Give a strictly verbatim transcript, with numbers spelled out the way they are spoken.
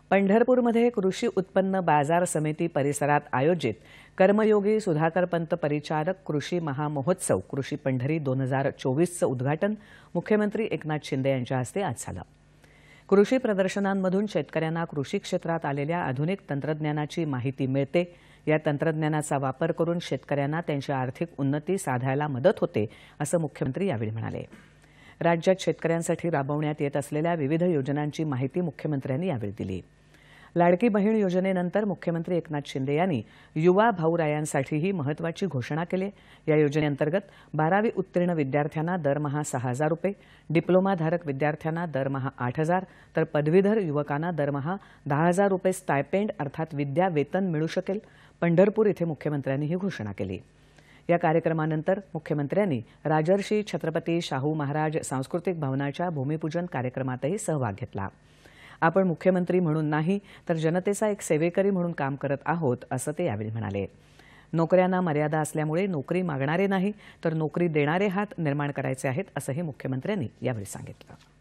पंढरपूरमध्ये कृषी उत्पन्न बाजार समिती परिसरात आयोजित कर्मयोगी सुधाकरपंत परिचारक कृषी महामहोत्सव कृषी पंढरी दोन हजार चोवीसचं उद्घाटन मुख्यमंत्री एकनाथ शिंदे यांच्या हस्ते आज झालं। कृषी प्रदर्शनांमधून शेतकऱ्यांना कृषी क्षेत्रात आलेल्या आधुनिक तंत्रज्ञानाची माहिती मिळते। या तंत्रज्ञानाचा वापर करून शेतकऱ्यांना त्यांची आर्थिक उन्नती साधायला मदत होते, असं मुख्यमंत्री यावेळी म्हणाले। राज्यात शेतकऱ्यांसाठी राबवण्यात येत असलेल्या विविध योजनांची माहिती मुख्यमंत्र्यांनी यावेळी दिली। लाडकी बहीण योजनेनंतर मुख्यमंत्री एकनाथ शिंदे यांनी युवा भाऊरायांसाठीही महत्त्वाची घोषणा केली। या योजनेअंतर्गत बारावी उत्तीर्ण विद्यार्थ्यांना दरमहा सहा हजार रुपये, डिप्लोमाधारक विद्यार्थ्यांना दरमहा आठ हजार तर पदवीधर युवकांना दरमहा दहा हजार रुपये स्टायपेंड अर्थात विद्या वेतन मिळू शकेल। पंढरपूर येथे मुख्यमंत्र्यांनी ही घोषणा केली। या कार्यक्रमानंतर मुख्यमंत्र्यांनी राजर्षी छत्रपती शाहू महाराज सांस्कृतिक भवनाच्या भूमिपूजन कार्यक्रमातही सहभाग घेतला। आपण मुख्यमंत्री म्हणून नाही तर जनतेचा एक सेवेकरी म्हणून काम करत आहोत, असं ते यावेळी म्हणाले। नोकऱ्यांना मर्यादा असल्यामुळे नोकरी मागणारे नाही तर नोकरी देणारे हात निर्माण करायचे आहेत, असंही मुख्यमंत्र्यांनी यावेळी सांगितलं।